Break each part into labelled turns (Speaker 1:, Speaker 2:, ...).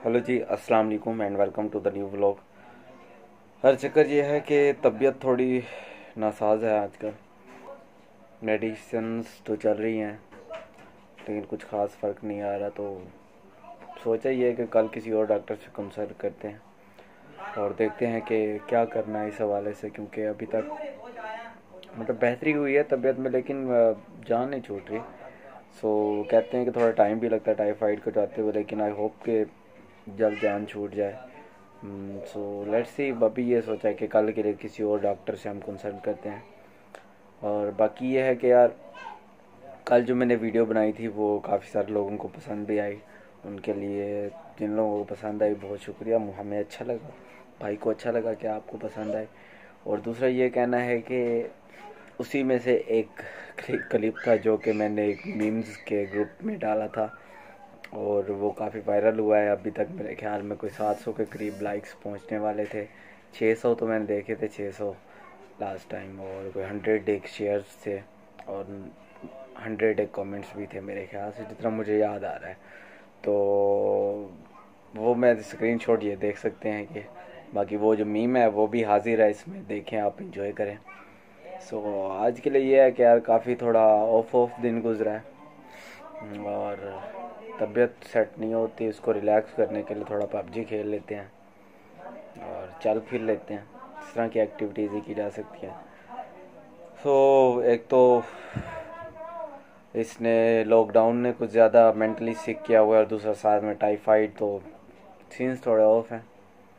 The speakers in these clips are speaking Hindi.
Speaker 1: हेलो जी, अस्सलाम वालेकुम and welcome to the new vlog. हर चक्कर ये है कि तबीयत थोड़ी नासाज है आजकल। मेडिसिन्स तो चल रही हैं लेकिन कुछ ख़ास फ़र्क नहीं आ रहा, तो सोचा ये है कि कल किसी और डॉक्टर से कंसल्ट करते हैं और देखते हैं कि क्या करना है इस हवाले से, क्योंकि अभी तक मतलब बेहतरी हुई है तबीयत में लेकिन जान नहीं छूट रही। सो कहते हैं कि थोड़ा टाइम भी लगता है टाइफाइड को जाते हुए, लेकिन आई होप कि जल्द जान छूट जाए। So let's see. अभी ये सोचा है कि कल के लिए किसी और डॉक्टर से हम कंसल्ट करते हैं। और बाकी ये है कि यार, कल जो मैंने वीडियो बनाई थी वो काफ़ी सारे लोगों को पसंद भी आई। उनके लिए, जिन लोगों को पसंद आई, बहुत शुक्रिया। हमें अच्छा लगा, भाई को अच्छा लगा कि आपको पसंद आई। और दूसरा ये कहना है कि उसी में से एक क्लिप था जो कि मैंने एक मीम्स के ग्रुप में डाला था और वो काफ़ी वायरल हुआ है। अभी तक मेरे ख्याल में कोई 700 के करीब लाइक्स पहुंचने वाले थे। 600 तो मैंने देखे थे, 600 लास्ट टाइम, और कोई 100 एक शेयर्स थे और 100 एक कमेंट्स भी थे मेरे ख्याल से, जितना मुझे याद आ रहा है। तो वो मैं स्क्रीनशॉट ये देख सकते हैं कि बाकी वो जो मीम है वो भी हाजिर है इसमें, देखें आप, इंजॉय करें। सो आज के लिए ये है कि यार काफ़ी थोड़ा ऑफ दिन गुजरा है और तबीयत सेट नहीं होती। इसको रिलैक्स करने के लिए थोड़ा पबजी खेल लेते हैं और चल फिर लेते हैं। इस तरह की एक्टिविटीज़ ही की जा सकती हैं। सो एक तो इसने, लॉकडाउन ने कुछ ज़्यादा मेंटली सिक किया हुआ है और दूसरा साथ में टाइफाइड, तो सीन्स थोड़े ऑफ हैं।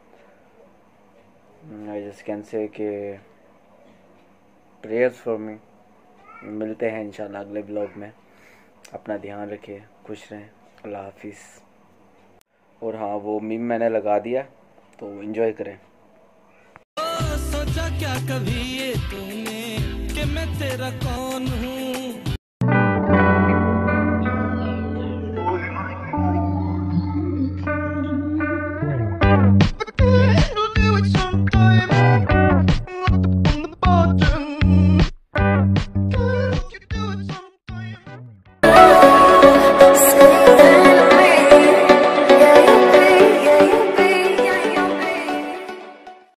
Speaker 1: आई जस्ट कैन से कि प्रेयर्स फॉर मी। मिलते हैं इंशाल्लाह अगले ब्लॉग में। अपना ध्यान रखिए, खुश रहें, अल्लाह हाफिज़। और हाँ, वो मीम मैंने लगा दिया तो एंजॉय करें।
Speaker 2: सोचा क्या कभी ये तूने कि मैं तेरा कौन